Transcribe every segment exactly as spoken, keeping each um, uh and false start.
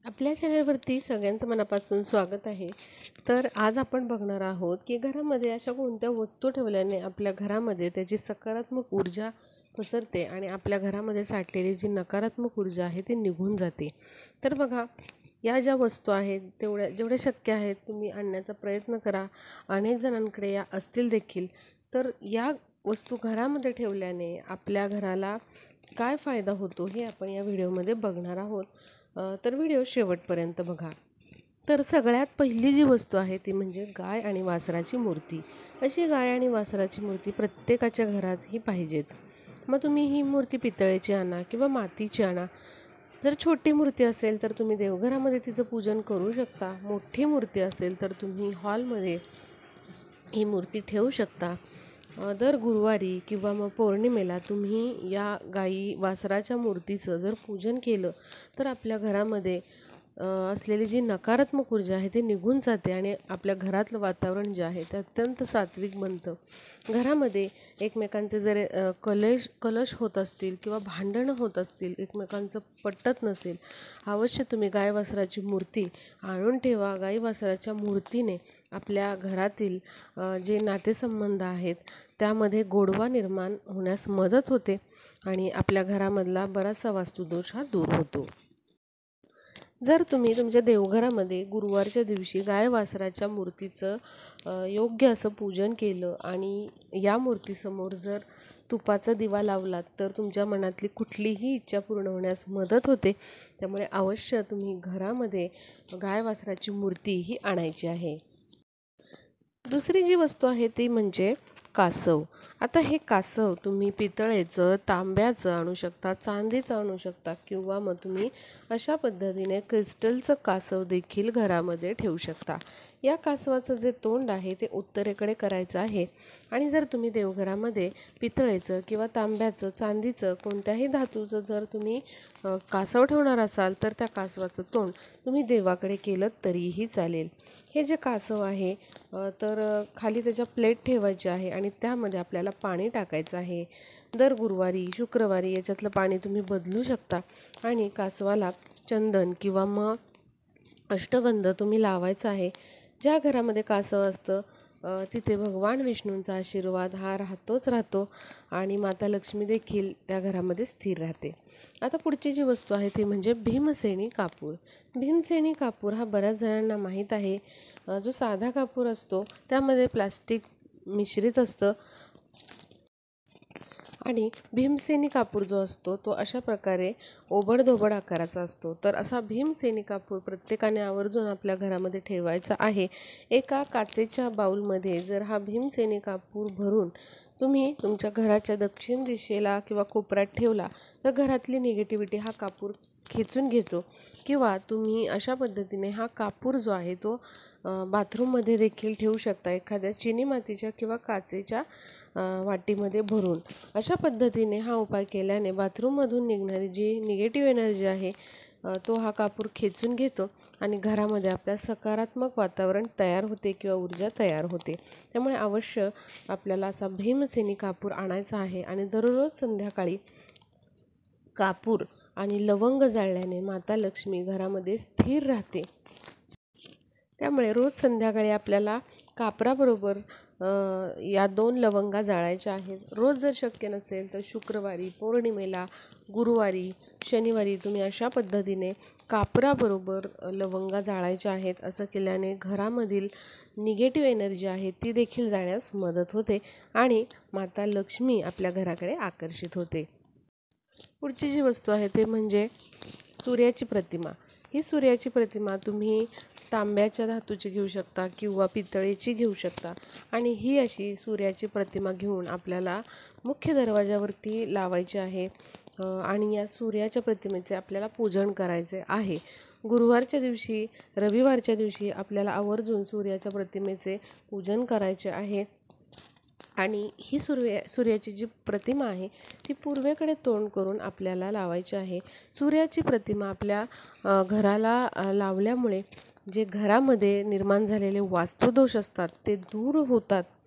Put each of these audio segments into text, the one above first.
आपल्या चॅनलवरती सगळ्यांचं मनापासून स्वागत आहे. तर आज आपण बघणार आहोत की घरामध्ये अशा कोणत्या वस्तू ठेवल्याने आपल्या घरामध्ये त्याची सकारात्मक ऊर्जा पसरते आणि आपल्या घरामध्ये साठलेली जी नकारात्मक ऊर्जा आहे ती निघून जाते. तर बघा, या ज्या वस्तू आहेत तेवढ्या जेवढ्या शक्य आहेत तुम्ही आणण्याचा प्रयत्न करा. अनेक जणांकडे या असतील देखील. तर या वस्तू घरामध्ये ठेवल्याने आपल्या घराला काय फायदा होतो हे आपण या व्हिडिओमध्ये बघणार आहोत. तर व्हिडिओ शेवटपर्यंत बघा. तर सगळ्यात पहिली जी वस्तू आहे ती म्हणजे गाय आणि वासराची मूर्ती. अशी गाय आणि वासराची मूर्ती प्रत्येकाच्या घरात ही पाहिजेच. मग तुम्ही ही मूर्ती पितळेची आणा किंवा मातीची आणा. जर छोटी मूर्ती असेल तर तुम्ही देवघरामध्ये तिचं पूजन करू शकता. मोठी मूर्ती असेल तर तुम्ही हॉलमध्ये ही मूर्ती ठेवू शकता. दर गुरुवारी किंवा मग पौर्णिमेला तुम्ही या गाई वासराच्या मूर्तीचं जर पूजन केलं तर आपल्या घरामध्ये असलेली जी नकारात्मक ऊर्जा आहे ते निघून जाते आणि आपल्या घरातलं वातावरण जे आहे ते अत्यंत सात्विक बनतं. घरामध्ये एकमेकांचे जर कलश कलश होत असतील किंवा भांडणं होत असतील, एकमेकांचं पटत नसेल, अवश्य तुम्ही गाय वासराची मूर्ती आणून ठेवा. गाई वासराच्या मूर्तीने आपल्या घरातील जे नातेसंबंध आहेत त्यामध्ये गोडवा निर्माण होण्यास मदत होते आणि आपल्या घरामधला बराचसा वास्तुदोष हा दूर होतो. जर तुम्ही तुमच्या देवघरामध्ये गुरुवारच्या दिवशी गाय वासराच्या मूर्तीचं योग्य असं पूजन केलं आणि या मूर्तीसमोर जर तुपाचा दिवा लावलात तर तुमच्या मनातली कुठलीही इच्छा पूर्ण होण्यास मदत होते. त्यामुळे अवश्य तुम्ही घरामध्ये गाय वासराची मूर्ती ही आणायची आहे. दुसरी जी वस्तू आहे ती म्हणजे कासव. आता हे कासव तुम्ही पितळेचं, तांब्याचं आणू शकता, चांदीचं आणू शकता किंवा मग तुम्ही अशा पद्धतीने क्रिस्टलचं कासव देखील घरामध्ये ठेवू शकता. या कासवाचं जे तोंड आहे ते उत्तरेकडे करायचं आहे आणि जर तुम्ही देवघरामध्ये पितळेचं किंवा तांब्याचं, चांदीचं, कोणत्याही धातूचं जर तुम्ही कासव ठेवणार असाल तर त्या कासवाचं तोंड तुम्ही देवाकडे केलं तरीही चालेल. हे जे कासव आहे तर खाली त्याच्या प्लेट ठेवायची आहे आणि त्यामध्ये आपल्याला पाणी टाकायचं आहे. दर गुरुवारी, शुक्रवारी याच्यातलं पाणी तुम्ही बदलू शकता आणि कासवाला चंदन किंवा मग अष्टगंध तुम्ही लावायचा आहे. ज्या घरामध्ये कासव असतं तिथे भगवान विष्णूंचा आशीर्वाद हा राहतोच राहतो आणि माता लक्ष्मी देखील त्या घरामध्ये स्थिर राहते. आता पुढची जी वस्तू आहे ती म्हणजे भीमसेनी कापूर. भीमसेनी कापूर हा बऱ्याच जणांना माहीत आहे. जो साधा कापूर असतो त्यामध्ये प्लास्टिक मिश्रित असतं आणि भीमसेनी कापूर जो असतो तो अशा प्रकारे ओबडधोबड आकाराचा असतो. तर असा भीमसेनी कापूर प्रत्येकाने आवर्जून आपल्या घरामध्ये ठेवायचा आहे. एका काचेच्या बाऊलमध्ये जर हा भीमसेनी कापूर भरून तुम्ही तुमच्या घराच्या दक्षिण दिशेला किंवा कोपऱ्यात ठेवला तर घरातली निगेटिव्हिटी हा कापूर खेचून घेतो. किंवा तुम्ही अशा पद्धतीने हा कापूर जो आहे तो बाथरूममध्ये देखील ठेवू शकता, एखाद्या चिनी मातीच्या किंवा काचेच्या वाटीमध्ये भरून. अशा पद्धतीने हा उपाय केल्याने बाथरूममधून निघणारी जी निगेटिव्ह एनर्जी आहे तो हा कापूर खेचून घेतो आणि घरामध्ये आपल्या सकारात्मक वातावरण तयार होते किंवा ऊर्जा तयार होते. त्यामुळे अवश्य आपल्याला असा भीमसेनी कापूर आणायचा आहे आणि दररोज संध्याकाळी कापूर आणि लवंग जाळल्याने माता लक्ष्मी घरामध्ये स्थिर राहते. त्यामुळे रोज संध्याकाळी आपल्याला कापराबरोबर या दोन लवंगा जाळायच्या आहेत. रोज जर शक्य नसेल तर शुक्रवारी, पौर्णिमेला, गुरुवारी, शनिवारी तुम्ही अशा पद्धतीने कापराबरोबर लवंगा जाळायच्या आहेत. असं केल्याने घरामधील निगेटिव्ह एनर्जी आहे ती देखील जाण्यास मदत होते आणि माता लक्ष्मी आपल्या घराकडे आकर्षित होते. पुढची जी वस्तू आहे ते म्हणजे सूर्याची प्रतिमा. ही सूर्याची प्रतिमा तुम्ही तांब्याच्या धातूची घेऊ शकता किंवा पितळेची घेऊ शकता आणि ही अशी सूर्याची प्रतिमा घेऊन आपल्याला मुख्य दरवाजावरती लावायची आहे आणि या सूर्याच्या प्रतिमेचे आपल्याला पूजन करायचे आहे. गुरुवारच्या दिवशी, रविवारच्या दिवशी आपल्याला आवर्जून सूर्याच्या प्रतिमेचे पूजन करायचे आहे आणि ही सूर्य सूर्याची जी प्रतिमा आहे ती पूर्वेकडे तोंड करून आपल्याला लावायची आहे. सूर्याची प्रतिमा आपल्या घराला लावल्यामुळे जे घरामध्ये निर्माण झालेले वास्तुदोष असतात ते दूर होतात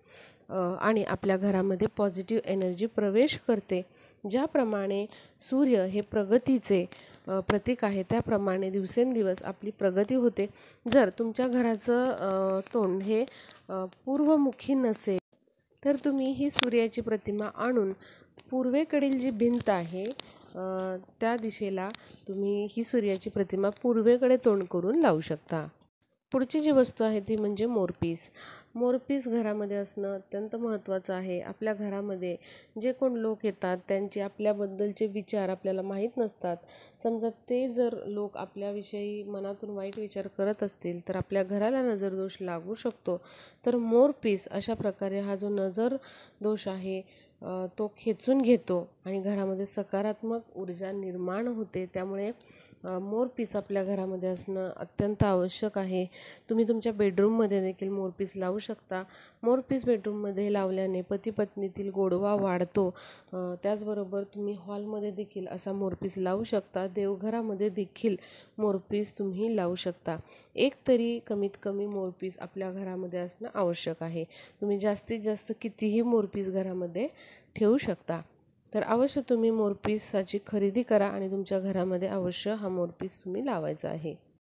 आणि आपल्या घरामध्ये पॉझिटिव्ह एनर्जी प्रवेश करते. ज्याप्रमाणे सूर्य हे प्रगतीचे प्रतीक आहे, त्याप्रमाणे दिवसेंदिवस आपली प्रगती होते. जर तुमच्या घराचं तोंड हे पूर्वमुखी नसेल तर तुम्ही ही सूर्याची प्रतिमा आणून पूर्वेकडील जी भिंत आहे त्या दिशेला तुम्ही ही सूर्याची प्रतिमा पूर्वेकडे तोंड करून लावू शकता. पुढची जी वस्तू आहे ती म्हणजे मोरपीस. मोरपीस घरामध्ये असणं अत्यंत महत्त्वाचं आहे. आपल्या घरामध्ये जे कोण लोक येतात त्यांचे आपल्याबद्दलचे विचार आपल्याला माहीत नसतात. समजा ते जर लोक आपल्याविषयी मनातून वाईट विचार करत असतील तर आपल्या घराला नजरदोष लागू शकतो. तर मोरपीस अशा प्रकारे हा जो नजर दोष आहे तो खेचून घेतो आणि घरामध्ये सकारात्मक ऊर्जा निर्माण होते. त्यामुळे मोरपीस आपल्या घरामध्ये असणं अत्यंत आवश्यक आहे. तुम्ही तुमच्या बेडरूममध्ये देखील मोरपीस लावू शकता. मोरपीस बेडरूममध्ये लावल्याने पती पत्नीतील गोडवा वाढतो. त्याचबरोबर तुम्ही हॉलमध्ये देखील असा मोरपीस लावू शकता. देवघरामध्ये देखील मोरपीस तुम्ही लावू शकता. एक तरी कमीत कमी मोरपीस आपल्या घरामध्ये असणं आवश्यक आहे. तुम्ही जास्तीत जास्त कितीही मोरपीस घरामध्ये ठेवू शकता. तर अवश्य तुम्ही मोरपीसाची खरेदी करा आणि तुमच्या घरामध्ये अवश्य हा मोरपीस तुम्ही लावायचा आहे.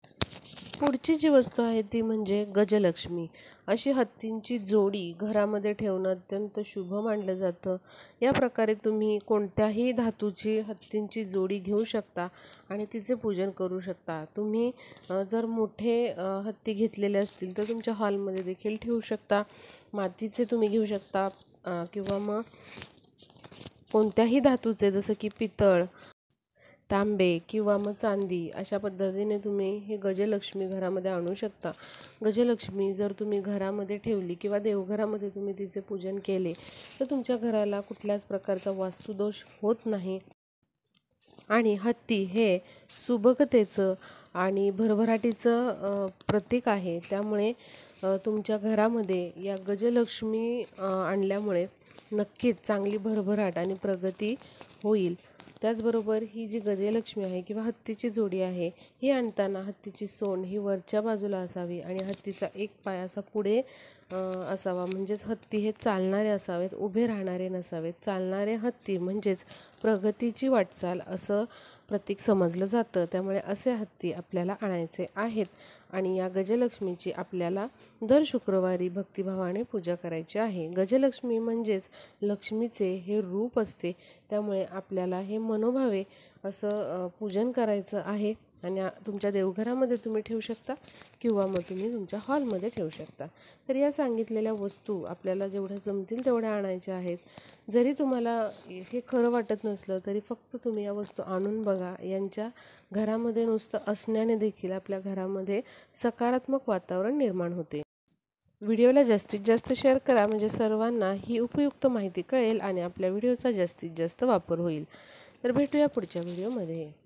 पुढची जी वस्तू आहे ती म्हणजे गजलक्ष्मी. अशी हत्तींची जोडी घरामध्ये ठेवणं अत्यंत शुभ मानलं जातं. या प्रकारे तुम्ही कोणत्याही धातूची हत्तींची जोडी घेऊ शकता आणि तिचे पूजन करू शकता. तुम्ही जर मोठे हत्ती घेतलेले असतील तर तुमच्या हॉलमध्ये देखील ठेवू शकता. मातीचे तुम्ही घेऊ शकता किंवा मग कोणत्याही धातूचे जसं की पितळ, तांबे किंवा मग चांदी अशा पद्धतीने तुम्ही हे गजलक्ष्मी घरामध्ये आणू शकता. गजलक्ष्मी जर तुम्ही घरामध्ये ठेवली किंवा देवघरामध्ये तुम्ही तिचे पूजन केले तर तुमच्या घराला कुठल्याच प्रकारचा वास्तुदोष होत नाही. आणि हत्ती हे सुबकतेचं आणि भरभराटीचं प्रतीक आहे. त्यामुळे तुमच्या घरामध्ये या गजलक्ष्मी आणल्यामुळे नक्कीच चांगली भरभराट आणि प्रगती होईल. त्याचबरोबर ही जी गजलक्ष्मी आहे किंवा हत्तीची जोडी आहे ही आणताना हत्तीची सोंड ही वरच्या बाजूला असावी आणि हत्तीचा एक पाय असा पुढे असावा. म्हणजेच हत्ती हे चालणारे असावेत, उभे राहणारे नसावेत. चालणारे हत्ती म्हणजेच प्रगतीची वाटचाल असं प्रतीक समजलं जातं. त्यामुळे असे हत्ती आपल्याला आणायचे आहेत आणि या गजलक्ष्मीची आपल्याला दर शुक्रवारी भक्तिभावाने पूजा करायची आहे. गजलक्ष्मी म्हणजेच लक्ष्मीचे हे रूप असते. त्यामुळे आपल्याला हे मनोभावे असं पूजन करायचं आहे आणि तुमच्या देवघरामध्ये तुम्ही ठेवू शकता किंवा मग तुम्ही तुमच्या हॉलमध्ये ठेवू शकता. तर या सांगितलेल्या वस्तू आपल्याला जेवढ्या जमतील तेवढ्या आणायच्या आहेत. जरी तुम्हाला हे खरं वाटत नसलं तरी फक्त तुम्ही या वस्तू आणून बघा. यांच्या घरामध्ये नुसतं असण्याने देखील आपल्या घरामध्ये सकारात्मक वातावरण निर्माण होते. व्हिडिओला जास्तीत जास्त शेअर करा म्हणजे सर्वांना ही उपयुक्त माहिती कळेल आणि आपल्या व्हिडिओचा जास्तीत जास्त वापर होईल. तर भेटूया पुढच्या व्हिडिओमध्ये.